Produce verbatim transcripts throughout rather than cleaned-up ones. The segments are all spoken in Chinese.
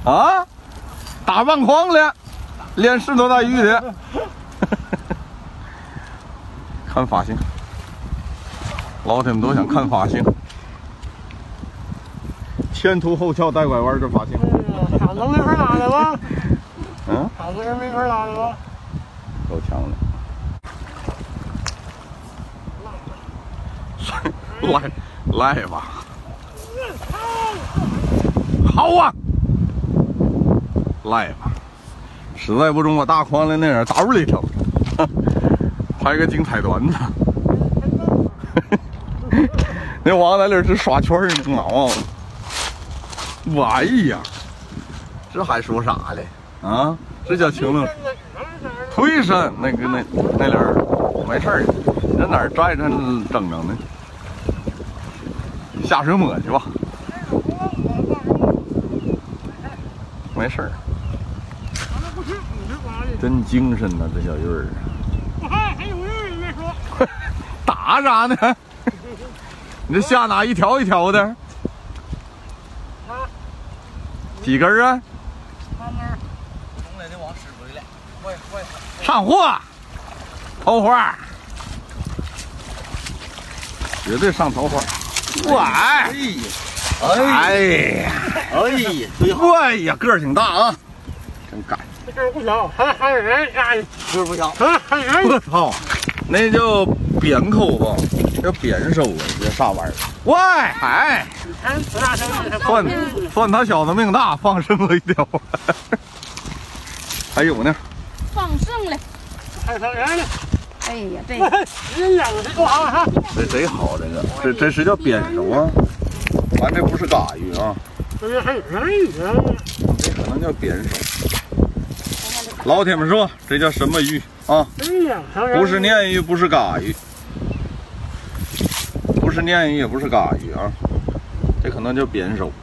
啊，打半筐了，连石头带鱼的。看发型，老铁们都想看发型，前凸后翘带拐弯这发型。 厂子没法拉的吧？ 嗯， 厂子人没法拉的吧？ 够强的。来来吧，好啊，来吧，实在不中把大筐的那点兜里头，拍个精彩段子。那王在这是耍圈呢，毛啊！哎呀，这还说啥嘞？啊，这叫情了。推山那个那那俩儿没事儿，在哪儿站着整整呢？下水摸去吧，没事儿。真精神呐，这小鱼儿。 还还有鱼没说。 打啥呢？你这下哪一条一条的？几根啊？ 三根。 中来的往使回来，快快！ 上货，头花，绝对上头花。哇！哎呀！哎呀！ 哎呀！ 哎呀，个儿挺大啊，真干。 这个不小，还还有人哎， 个不小， 还还有人。 我操，那叫扁口子，叫扁手啊，这啥玩意儿？喂，哎，算算他小子命大，放生了一条。还有呢， 放生了， 还有人呢。 哎呀，这人养的多好哈！ 这贼好，这个这这是叫扁手啊，咱这不是嘎鱼啊， 这还有人鱼啊， 这可能叫扁手。老铁们说，这叫什么鱼啊？不是鲶鱼，不是嘎鱼，不是鲶鱼，也不是嘎鱼啊，这可能叫扁手。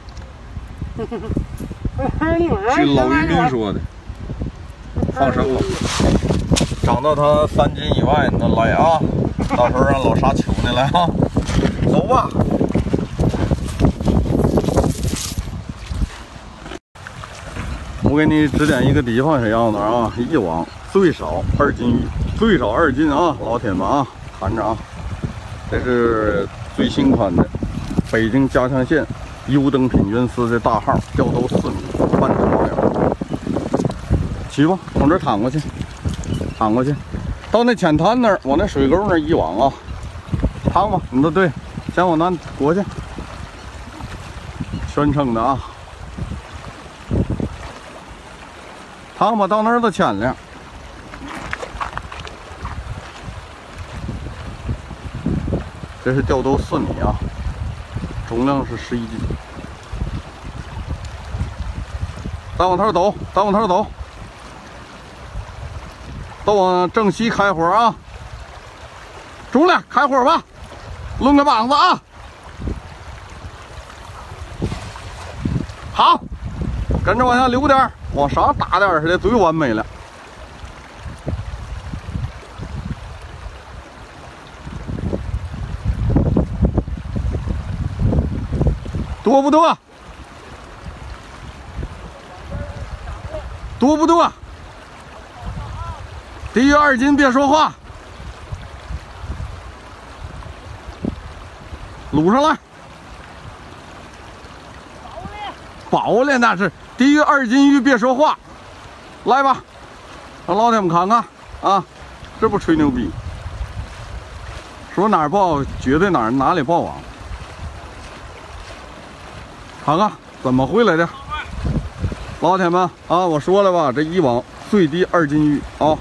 据老渔民说的，放生了。长到它三斤以外，那来啊！到时候让老沙求你来啊！走吧。我给你指点一个地方，小样子啊！一网最少二斤鱼，最少二斤啊！老铁们啊，看着啊，这是最新款的北京嘉祥县优等品云丝的大号，钓兜四米，半只毛苗。去吧，从这躺过去。躺过去，到那浅滩那儿，往那水沟那儿一网啊，躺吧，你都对，先往那过去，全程的啊，躺吧，到那儿都浅了，这是钓兜四米啊，重量是十一斤，再往头走，再往头走。都往正西开火啊！出来开火吧，抡个膀子啊！好，跟着往下流点，往上打点似的，最完美了。多不多？多不多？低于二斤别说话，撸上来，饱了那是低于二斤鱼别说话，来吧，让老铁们看看啊，这不吹牛逼，说哪儿爆绝对哪儿哪里爆网，看看怎么回来的，老铁们啊，我说了吧，这一网最低二斤鱼啊。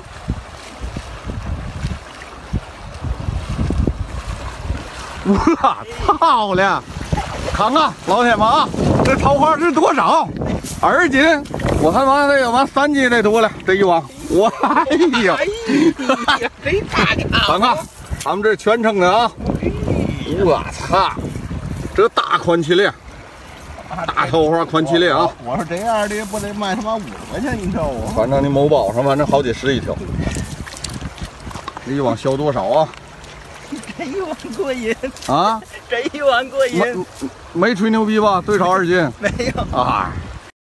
我操了！看看老铁们啊，这桃花是多少？二斤，我看完这个完三斤得多了，这一网，我哎呀， 真大家看看咱们这全程的啊，我操，这大宽鳍鲢，大桃花宽鳍鲢啊！ 我说这样的不得卖他妈五块钱一条啊？ 反正你某宝上反正好几十一条，这一网销多少啊？ 这一碗过瘾啊！ 这一碗过瘾， 没没吹牛逼吧？最少二斤。 没有。 啊。